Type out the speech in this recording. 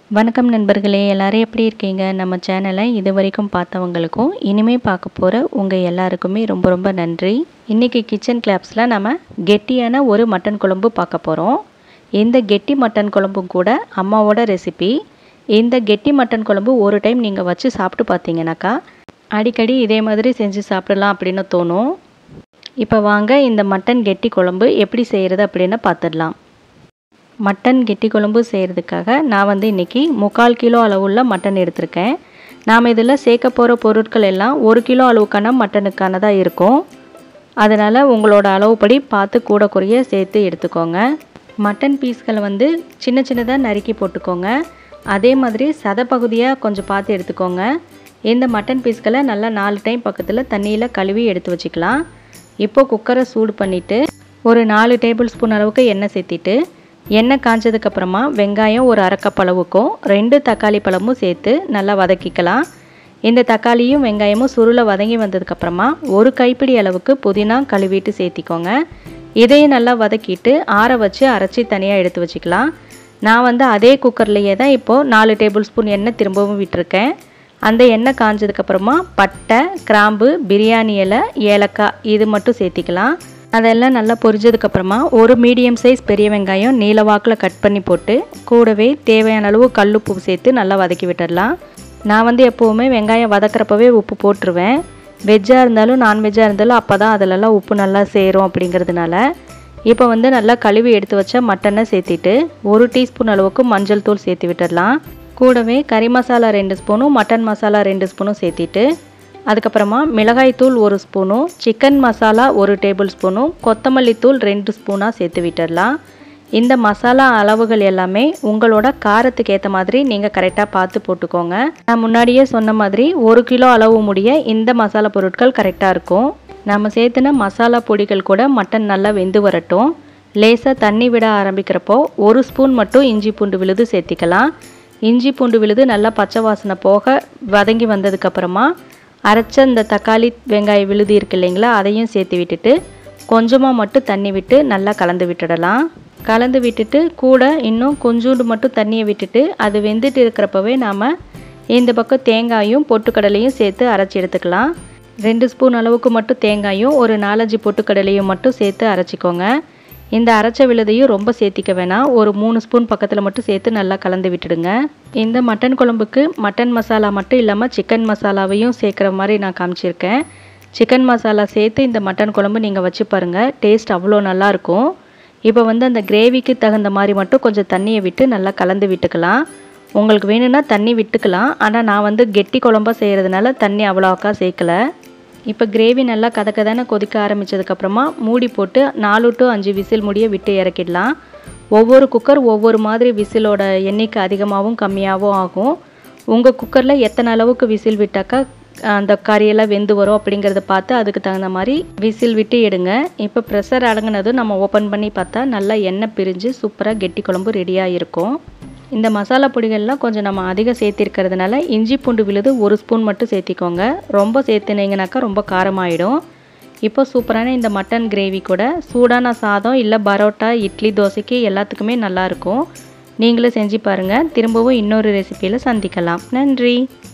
வணக்கம் நண்பர்களே, எல்லாரும் எப்படி இருக்கீங்க? நம்ம சேனலை இது வரைக்கும் பார்த்தவங்களுக்கும் இனிமே பார்க்க போகிற உங்கள் எல்லாருக்குமே ரொம்ப ரொம்ப நன்றி. இன்றைக்கி கிச்சன் கிளாப்ஸில் நம்ம கெட்டியான ஒரு மட்டன் குழம்பு பார்க்க போகிறோம். இந்த கெட்டி மட்டன் குழம்பும் கூட அம்மாவோட ரெசிபி. இந்த கெட்டி மட்டன் குழம்பு ஒரு டைம் நீங்கள் வச்சு சாப்பிட்டு பார்த்தீங்கன்னாக்கா அடிக்கடி இதே மாதிரி செஞ்சு சாப்பிடலாம் அப்படின்னு தோணும். இப்போ வாங்க இந்த மட்டன் கெட்டி குழம்பு எப்படி செய்கிறது அப்படின்னு பார்த்துடலாம். மட்டன் கெட்டி குழம்பு செய்கிறதுக்காக நான் இன்றைக்கி 3/4 கிலோ அளவுள்ள மட்டன் எடுத்திருக்கேன். நாம் இதில் சேர்க்க போகிற பொருட்கள் எல்லாம் 1 கிலோ அளவுக்கான மட்டனுக்கானதாக இருக்கும். அதனால் உங்களோட அளவுப்படி பார்த்து கூட குறைய சேர்த்து எடுத்துக்கோங்க. மட்டன் பீஸ்களை சின்ன சின்னதாக நறுக்கி போட்டுக்கோங்க. அதே மாதிரி சதை பகுதியாக கொஞ்சம் பார்த்து எடுத்துக்கோங்க. இந்த மட்டன் பீஸ்களை நல்லா 4 டைம் பக்கத்தில் தண்ணியில் கழுவி எடுத்து வச்சுக்கலாம். இப்போது குக்கரை சூடு பண்ணிவிட்டு ஒரு 4 டேபிள் ஸ்பூன் அளவுக்கு எண்ணெய் சேர்த்திட்டு எண்ணெய் காஞ்சதுக்கப்புறமா வெங்காயம் ஒரு 1/2 கப் அளவுக்கும் 2 தக்காளி பழமும் சேர்த்து நல்லா வதக்கிக்கலாம். இந்த தக்காளியும் வெங்காயமும் சுருள வதங்கி வந்ததுக்கப்புறமா ஒரு கைப்பிடி அளவுக்கு புதினா கழுவிட்டு சேர்த்திக்கோங்க. இதையும் நல்லா வதக்கிட்டு ஆற வச்சு அரைச்சி தனியாக எடுத்து வச்சுக்கலாம். நான் அதே குக்கர்லேயே தான் இப்போது 4 டேபிள் ஸ்பூன் எண்ணெய் திரும்பவும் விட்டுருக்கேன். அந்த எண்ணெய் காஞ்சதுக்கப்புறமா பட்டை, கிராம்பு, பிரியாணி இலை, ஏலக்காய் இது மட்டும் சேர்த்திக்கலாம். அதெல்லாம் நல்லா பொரிஞ்சதுக்கப்புறமா ஒரு மீடியம் சைஸ் பெரிய வெங்காயம் நீல வாக்கில் கட் பண்ணி போட்டு கூடவே தேவையான அளவு கல்லுப்பு சேர்த்து நல்லா வதக்கி விட்டுடலாம். நான் எப்போவுமே வெங்காயம் வதக்கிறப்பவே உப்பு போட்டுருவேன். வெஜ்ஜாக இருந்தாலும் நான்வெஜ்ஜாக இருந்தாலும் அப்போ தான் அதிலெல்லாம் உப்பு நல்லா சேரும் அப்படிங்கிறதுனால. இப்போ நல்லா கழுவி எடுத்து வச்ச மட்டனை சேர்த்திட்டு 1 டீஸ்பூன் அளவுக்கு மஞ்சள் தூள் சேர்த்து விட்டுடலாம். கூடவே கறி மசாலா 2 ஸ்பூனும் மட்டன் மசாலா 2 ஸ்பூனும் சேர்த்திட்டு அதுக்கப்புறமா மிளகாய் தூள் 1 ஸ்பூனும் சிக்கன் மசாலா 1 டேபிள் ஸ்பூனும் கொத்தமல்லி தூள் 2 ஸ்பூனாக சேர்த்து விட்டுடலாம். இந்த மசாலா அளவுகள் எல்லாமே உங்களோட காரத்துக்கு ஏற்ற மாதிரி நீங்கள் கரெக்டாக பார்த்து போட்டுக்கோங்க. நான் முன்னாடியே சொன்ன மாதிரி 1 கிலோ அளவு முடிய இந்த மசாலா பொருட்கள் கரெக்டாக இருக்கும். நம்ம சேர்த்துன மசாலா பொடிகள் கூட மட்டன் நல்லா வெந்து வரட்டும். லேசாக தண்ணி விட ஆரம்பிக்கிறப்போ 1 ஸ்பூன் மட்டும் இஞ்சி பூண்டு விழுது சேர்த்திக்கலாம். இஞ்சி பூண்டு விழுது நல்லா பச்சை வாசனை போக வதங்கி வந்ததுக்கப்புறமா அரைச்ச இந்த தக்காளி வெங்காய விழுது இருக்கு இல்லைங்களா, அதையும் சேர்த்து விட்டுட்டு கொஞ்சமாக மட்டும் தண்ணி விட்டு நல்லா கலந்து விட்டுடலாம். கலந்து விட்டுட்டு கூட இன்னும் கொஞ்சோண்டு மட்டும் தண்ணியை விட்டுட்டு அது வெந்துட்டு இருக்கிறப்பவே நாம் இந்த பக்கம் தேங்காயும் பொட்டுக்கடலையும் சேர்த்து அரைச்சி எடுத்துக்கலாம். 2 ஸ்பூன் அளவுக்கு மட்டும் தேங்காயும் ஒரு 4-5 பொட்டுக்கடலையும் மட்டும் சேர்த்து அரைச்சிக்கோங்க. இந்த அரைச்ச விழுதையும் ரொம்ப சேர்த்திக்க வேணாம். ஒரு 3 ஸ்பூன் பக்கத்தில் மட்டும் சேர்த்து நல்லா கலந்து விட்டுடுங்க. இந்த மட்டன் குழம்புக்கு மட்டன் மசாலா மட்டும் இல்லாமல் சிக்கன் மசாலாவையும் சேர்க்குற மாதிரி நான் காமிச்சிருக்கேன். சிக்கன் மசாலா சேர்த்து இந்த மட்டன் குழம்பு நீங்கள் வச்சு பாருங்கள், டேஸ்ட் அவ்வளோ நல்லாயிருக்கும். இப்போ அந்த கிரேவிக்கு தகுந்த மாதிரி மட்டும் கொஞ்சம் தண்ணியை விட்டு நல்லா கலந்து விட்டுக்கலாம். உங்களுக்கு வேணும்னா தண்ணி விட்டுக்கலாம். ஆனால் நான் கெட்டி குழம்பாக செய்கிறதுனால தண்ணி அவ்வளோக்கா சேர்க்கலை. இப்போ கிரேவி நல்லா கதக்கதானே கொதிக்க ஆரம்பித்ததுக்கப்புறமா மூடி போட்டு 4 to 5 விசில் முடிய விட்டு இறக்கிடலாம். ஒவ்வொரு குக்கர் ஒவ்வொரு மாதிரி விசிலோட எண்ணிக்கை அதிகமாகவும் கம்மியாகவும் ஆகும். உங்கள் குக்கரில் எத்தனை அளவுக்கு விசில் விட்டாக்கா அந்த கறியெல்லாம் வெந்து வரும் அப்படிங்கிறத பார்த்து அதுக்கு தகுந்த மாதிரி விசில் விட்டு எடுங்க. இப்போ ப்ரெஷர் அடங்கினதும் நம்ம ஓப்பன் பண்ணி பார்த்தா நல்லா எண்ணெய் பிரிஞ்சு சூப்பராக கெட்டி குழம்பு ரெடியாக இருக்கும். இந்த மசாலா பொடிகள்லாம் கொஞ்சம் நம்ம அதிகம் சேர்த்திருக்கிறதுனால இஞ்சி பூண்டு விழுது 1 ஸ்பூன் மட்டும் சேர்த்திக்கோங்க. ரொம்ப சேர்த்துனீங்கனாக்கா ரொம்ப காரமாயிடும். இப்போ சூப்பரான இந்த மட்டன் கிரேவி கூட சூடான சாதம் இல்லை பரோட்டா, இட்லி, தோசைக்கு எல்லாத்துக்குமே நல்லாயிருக்கும். நீங்களும் செஞ்சு பாருங்கள். திரும்பவும் இன்னொரு ரெசிபியில் சந்திக்கலாம். நன்றி.